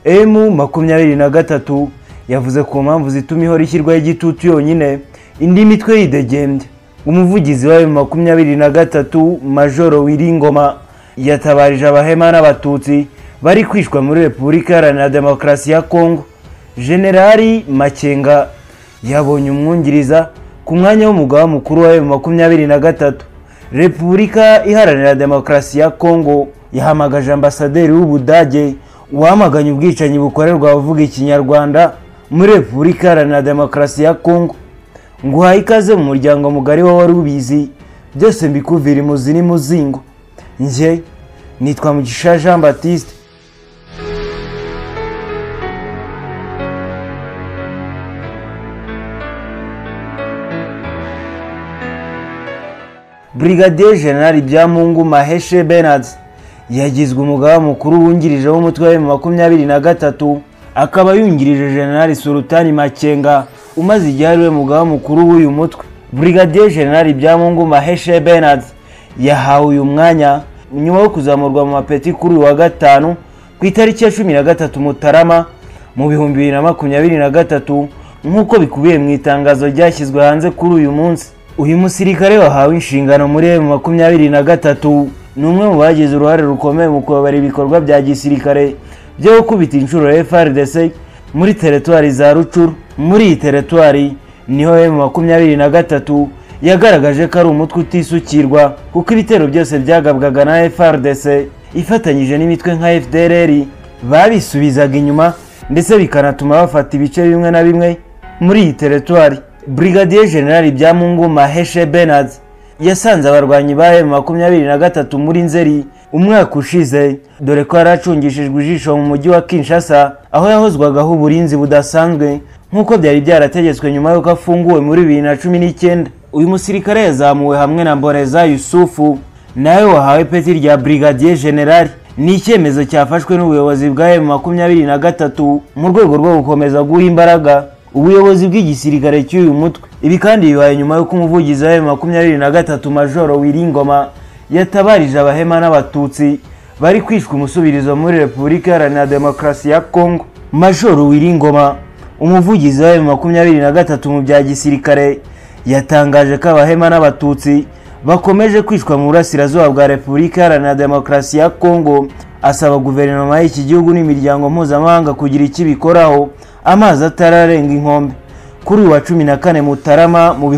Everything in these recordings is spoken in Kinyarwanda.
M23 yavuze ku mpamvu zituma ihora ishyirwaho igitutu yonyine indi mitwe yidegembye. Umuvugizi wa M23 Majoro Wiringoma yatabarije abahema n'abatutsi bari kwishwa muri Repubulika Iharanira Demokarasi ya Kongo. Generali Makenga yabonye umwungiriza ku mwanya w'umugaba mukuru wa M23. Repubulika Iharanira Demokarasi ya Kongo yahamagaje ambasaderi w'Ubudage wamaganye ubwicanyi bukorerwa abavuga ikinyarwanda muri Repubulika Iharanira Demokarasi ya Kongo. Nguhaye ikaze mu muryango mugari wa Warubizi, byose mbikuvira imuzi n'imuzingo. Nje nitwa Mugisha Jean Baptiste. Brigadier General Byamungu Maheshe Bernard yagizwe umugaba mukuru wungirije w'umutwe wa M23, akaba yungirije General Sultani Makenga umaze igihe ari we mugaba mukuru w'uyu mutwe. Brigadier General Byamungu Maheshe Bernard yahawe uyu mwanya nyuma yo kuzamurwa mu mapeti kuri wa gatanu ku itariki ya 13 Mutarama mu 2023 nk'uko bikubiye mu itangazo ryashyizwe hanze kuri uyu munsi. Uyu musirikare wahawe inshingano muri M23 ni umwe mu bagize uruhare rukomeye mu kuyobora ibikorwa bya gisirikare byo gukubita inshuro FARDC muri teritwari za Rucuru. Muri iyi teritwari niho M23 yagaragaje ko ari umutwe utisukirwa kuko ibitero byose byagabwaga na FARDC ifatanyije n'imitwe nka FDLR babisubizaga inyuma ndetse bikanatuma bafata ibice bimwe na bimwe muri iyi teritwari. Brigadier General Byamungu Maheshe Bernard yasanze abarwanyi ba M23 muri Nzeri umwaka ushize, dore ko yaracungishijwe ijisho mu mujyi wa Kinshasa aho yahozwagaho uburinzi budasanzwe nk'uko byari byarategetswe nyuma y'uko afunguwe muri 2019. Uyu musirikare yazamuwe hamwe na Mboreza Yusufu nawe wahawe peti rya Brigadier General. Ni icyemezo cyafashwe n'ubuyobozi bwa M23 mu rwego rwo gukomeza guha imbaraga ubuyobozi bw'igisirikare cy'uyu mutwe. Ibi kandi bibaye nyuma y'uko umuvugizi wa M23 Majoro Wiringoma yatabarije abahema n'abatutsi bari kwishwa umusubirizo muri Repubulika Iharanira Demokarasi ya Kongo. Majoro Wiringoma, umuvugizi wa M23 mu bya gisirikare, yatangaje ko abahema n'abatutsi bakomeje kwishwa mu burasirazuba bwa Repubulika Iharanira Demokarasi ya Kongo, asaba guverinoma y'iki gihugu n'imiryango mpuzamahanga kugira icyo bikoraho amazi atararenga inkombe. Kuri wa 14 Mutarama mu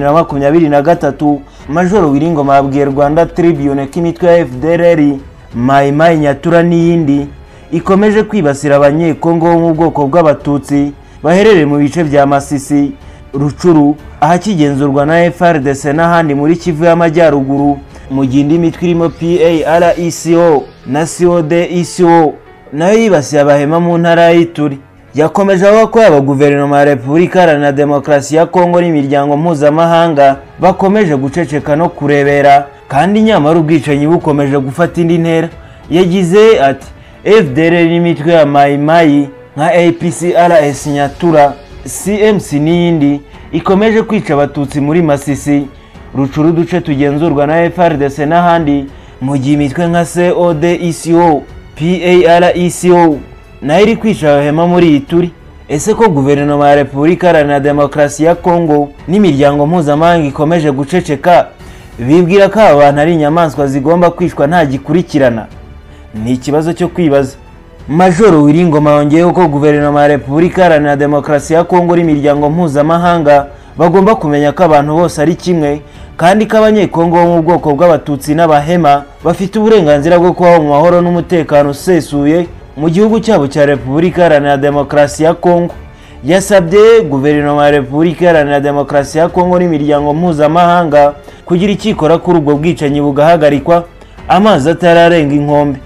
2023 Majoro Wiringoma yabwiye Rwanda Tribune ko imitwe ya FDLR, Mai Mai Nyatura n'iyindi ikomeje kwibasira abanyekongo bo mu bwoko bw'abatutsi baherereye mu bice bya Masisi, Rucuru ahakigenzurwa na FARDC n'ahandi muri Kivu y'Amajyaruguru, mu gihe indi mitwe irimo PARECO na CODECO nayo yibasiye abahema mu ntara y'Ituri. Yakomeje avuga ko yaba guverinoma ya Repubulika Iharanira Demokarasi ya Kongo n'imiryango mpuzamahanga bakomeje guceceka no kurebera, kandi nyamara ubwicanyi bukomeje gufata indi ntera. Yagize ati FDLR n'imitwe ya Mai Mai nka APCRS Nyatura, CMC n'iyindi ikomeje kwica abatutsi muri Masisi, Rucuru duce tugenzurwa na FARDC n'ahandi, mu gihe imitwe nka CODECO, PARECO nayo iri kwica abahema muri Ituri. Ese ko guverinoma ya Repubulika Iharanira Demokarasi ya Kongo n'imiryango mpuzamahanga ikomeje guceceka, bibwira ko abantu ari inyamaswa zigomba kwishwa nta gikurikirana? Ni ikibazo cyo kwibaza. Majoro Wiringoma yongeyeho ko guverinoma ya Repubulika Iharanira Demokarasi ya Kongo n'imiryango mpuzamahanga bagomba kumenya ko abantu bose ari kimwe, kandi ko abanyekongo bo mu bwoko bw'abatutsi n'abahema bafite uburenganzira bwo kubaho mu mahoro n'umutekano usesuye mu gihugu cyabo cya Repubulika Iharanira Demokarasi ya Kongo. Yasabye guverinoma ya Repubulika Iharanira Demokarasi ya Kongo n'imiryango mpuzamahanga kugira icyo ikora kuri ubwo bwicanyi bugahagarikwa amazi atararenga inkombe.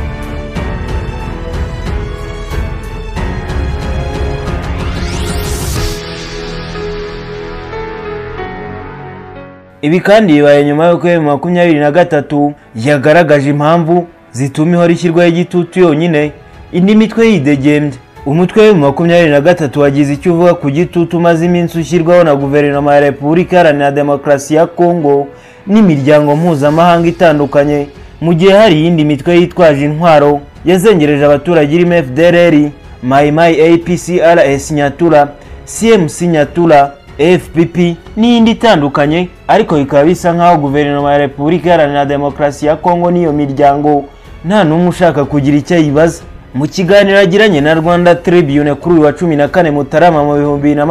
Ibi kandi bibaye nyuma y'uko M23 yagaragaje impamvu zituma ihora ishyirwaho igitutu yonyine indi mitwe yidegembye. Umutwe wa M23 wagize icyo uvuga ku gitutu maze iminsi ushyirwaho na guverinoma ya Repubulika Iharanira Demokarasi ya Kongo n'imiryango mpuzamahanga itandukanye, mu gihe hari iyindi mitwe yitwaje intwaro yazengereje abaturage irimo FDLR, Mai Mai APCRS Nyatura, CMC Nyatura, FPP n'indi itandukanye, ariko bikaba bisa nkaho guverinoma ya Repubulika Iharanira Demokarasi ya Kongo n'iyo miryango nta n'umwe ushaka kugira icyo yibaza. Mu kiganiro agiranye na Rwanda Tribune kuri uyu wa 14 Mutarama mu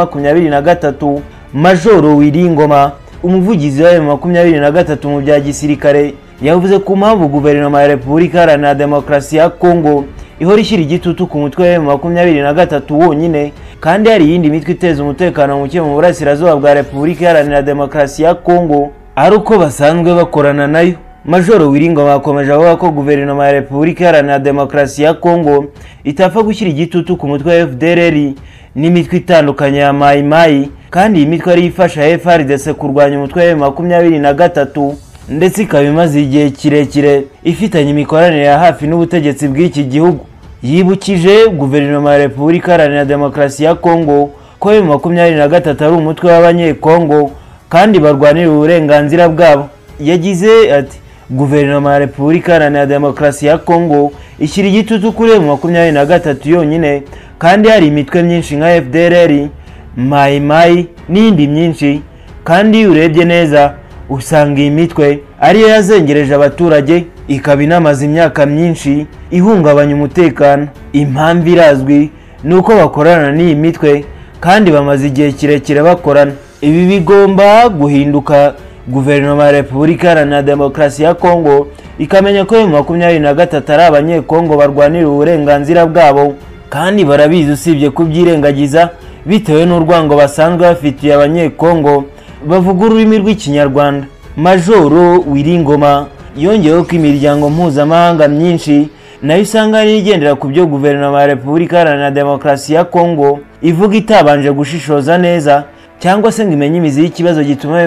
2023, Majoro Wiringoma, umuvugizi wa M23 mu bya gisirikare, yavuze ku mpamvu guverinoma ya Repubulika Iharanira Demokarasi ya Kongo ihora ishyira igitutu ku mutwe wa M23 wonyine, kandi hari iyindi mitwe iteza umutekano muke mu burasirazuba bwa Repubulika Iharanira Demokarasi ya Kongo ari uko basanzwe bakorana nayo. Majoro Wiringoma akomeje avuga ko guverinoma ya Repubulika Iharanira Demokarasi ya Kongo itapfa gushyira igitutu ku mutwe wa FDLR n'imitwe itandukanye ya Mai Mai, kandi iyi mitwe ari ifasha FARDC kurwanya umutwe wa M23 ndetse ikaba imaze igihe kirekire ifitanye imikoranire ya hafi n'ubutegetsi bw'iki gihugu. Yibukije guverinoma ya Repubulika Iharanira Demokarasi ya Kongo ko M23 ari umutwe w'abanyekongo kandi barwanira uburenganzira bwabo. Yagize ati guverinoma ya Repubulika Iharanira Demokarasi ya Kongo ishyira igitutu kuri M23 yonyine, kandi hari imitwe myinshi nka FDLR, Mai Mai n'indi myinshi, kandi urebye neza usanga iyi mitwe ariyo yazengereje abaturage, ikaba inamaze imyaka myinshi ihungabanya umutekano. Impamvu irazwi nuko bakorana n'iyi mitwe kandi bamaze igihe kirekire bakorana. Ibi bigomba guhinduka. Guverinoma ya Repubulika Iharanira Demokarasi ya Kongo ikamenya ko M23 ari abanyekongo barwanira uburenganzira bwabo, kandi barabizi usibye kubyirengagiza bitewe n'urwango basanzwe bafitiye abanyekongo bavuga ururimi rw'ikinyarwanda. Majoro Wiringoma yongeyeho ko imiryango mpuzamahanga myinshi nayo usanga ari igendera ku byo guverinoma ya Repubulika Iharanira Demokarasi ya Kongo ivuga itabanje gushishoza neza, cyangwa se ngo imenye imizi y'ikibazo gituma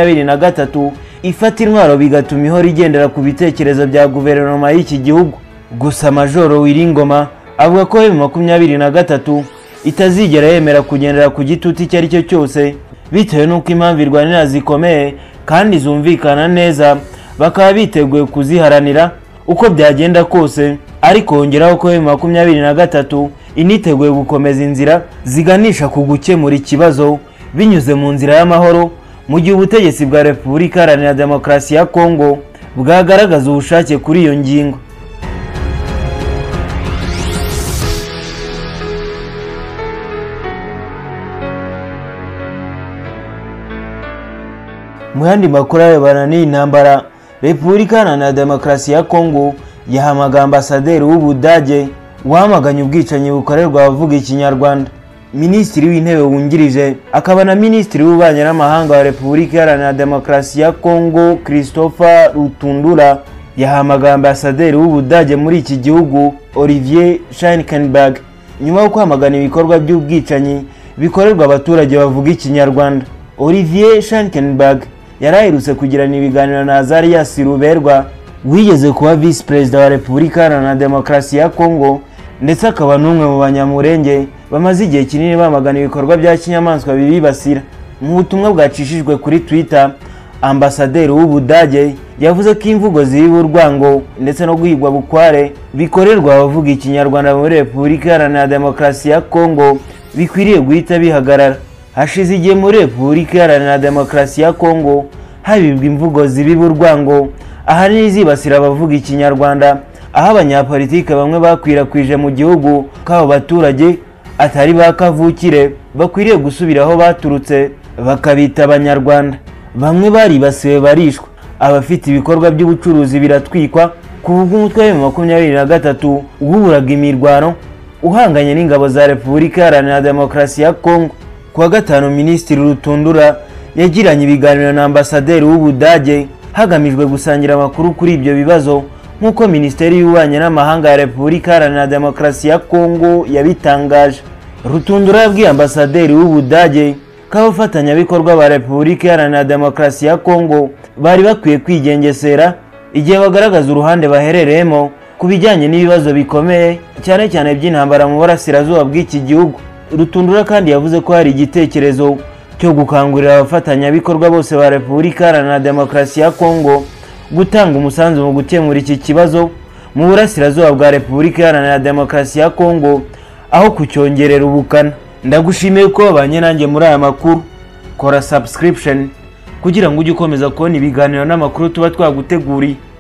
M23 ifata intwaro bigatuma ihora igendera ku bitekerezo bya guverinoma y'iki gihugu. Gusa Majoro Wiringoma avuga ko M23 itazigera yemera kugendera ku gitutu icyo ari cyo cyose, bitewe n'uko impamvu irwanira zikomeye kandi zumvikana neza, bakaba biteguye kuziharanira uko byagenda kose, ariko hongeraho ko M23 initeguye gukomeza inzira ziganisha ku gukemura ikibazo binyuze mu nzira y'amahoro, mu gihe ubutegetsi bwa Repubulika Iharanira Demokarasi ya Kongo bwagaragaza ubushake kuri iyo ngingo. Mu yandi makuru arebana n'iyi ntambara, Repubulika Iharanira Demokarasi ya Kongo yahamagaye ambasaderi w'Ubudage wamaganye ubwicanyi bukorerwa abavuga ikinyarwanda. Minisitiri w'intebe wungirije akaba na Minisitiri w'ububanyi n'amahanga wa Repubulika Iharanira Demokarasi ya Kongo Christopher Rutundura yahamagaye ambasaderi w'Ubudage muri iki gihugu Olivier Schneckenberg nyuma yo kwamagana ibikorwa by'ubwicanyi bikorerwa abaturage bavuga ikinyarwanda. Olivier Schneckenberg yaraherutse kugirana ibiganiro na Azarias Ruberwa wigeze kuba Vice President wa Repubulika Iharanira Demokarasi ya Kongo, ndetse akaba n'umwe mu banyamurenge bamaze igihe kinini bamagana ibikorwa bya kinyamaswa bibibasira. Mu butumwa bwacishijwe kuri Twitter, ambasaderi w'Ubudage yavuze ko imvugo zibiba urwango ndetse no guhigwa bukware bikorerwa abavuga ikinyarwanda muri Repubulika Iharanira Demokarasi ya Kongo bikwiriye guhita bihagarara. Hashize igihe muri Repubulika Iharanira Demokarasi ya Kongo habibwa imvugo zibiba urwango ahanini zibasira abavuga ikinyarwanda, aho abanyapolitike bamwe bakwirakwije mu gihugu k'abo baturage atari bakavukire bakwiriye gusubira aho baturutse bakabita abanyarwanda. Bamwe baribasiwe barishwa, abafite ibikorwa by'ubucuruzi biratwikwa, kuvuga umutwe wa M23 uburaga imirwano uhanganye n'ingabo za Repubulika Iharanira Demokarasi ya Kongo. Kuwa gatanu Minisitiri Rutundura yagiranye ibiganiro na ambasaderi w'Ubudage hagamijwe gusangira amakuru kuri ibyo bibazo, nk'uko Minisiteri y'Ububanyi n'Amahanga ya Repubulika Iharanira Demokarasi ya Kongo yabitangaje. Rutundura yabwiye ambasaderi w'Ubudage ko abafatanyabikorwa ba Repubulika Iharanira Demokarasi ya Kongo bari bakwiye kwigengesera igihe bagaragaza uruhande baherereyemo ku bijyanye n'ibibazo bikomeye cyane cyane by'intambara mu burasirazuba bw'iki gihugu. Rutundura kandi yavuze ko hari igitekerezo cyo gukangurira abafatanyabikorwa bose ba Repubulika Iharanira Demokarasi ya Kongo gutanga umusanzu mu gukemura iki kibazo mu burasirazuba bwa Repubulika Iharanira Demokarasi ya Kongo, aho kucyongerera ubukana. Ndagushimiye ko wabanye nanjye muri aya makuru. Kora subscription kugira ngo ujye ukomeza kubona ibiganiro n'amakuru tuba twaguteguriye.